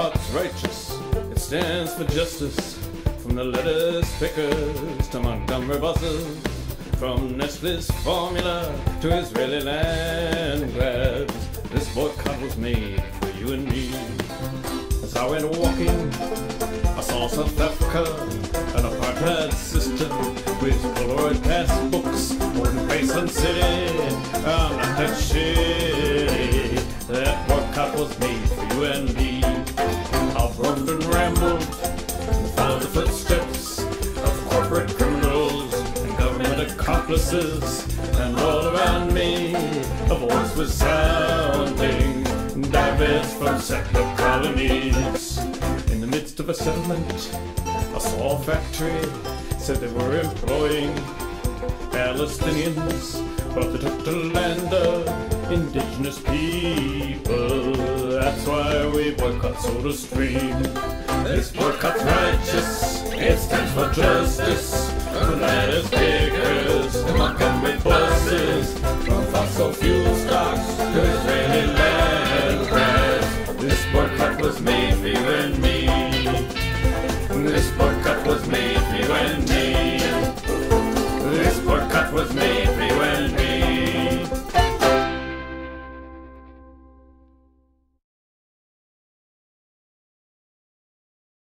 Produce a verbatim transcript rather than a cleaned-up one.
boycott's righteous. It stands for justice. From the lettuce pickers to Montgomery buses, from Nestle's formula to Israeli land grabs, this boycott was made for you and me. As I went walking, I saw South Africa, an apartheid system with Polaroid passbooks, holding Graceland City. I'm not that shitty. That boycott was made for you and me. I've roamed and rambled, followed the footsteps of corporate criminals and government accomplices, and all around me a voice was sounding, dives from settler colonies. In the midst of a settlement, I saw a factory, said they were employing Palestinians, but they took the land of indigenous people. That's why we boycott SodaStream. This boycott's righteous, it stands for justice. From lettuce pickers to Montgomery buses, from fossil fuel stocks to Israeli land grabs, this boycott was made for you and me. This boycott was made for you and me. This boycott was made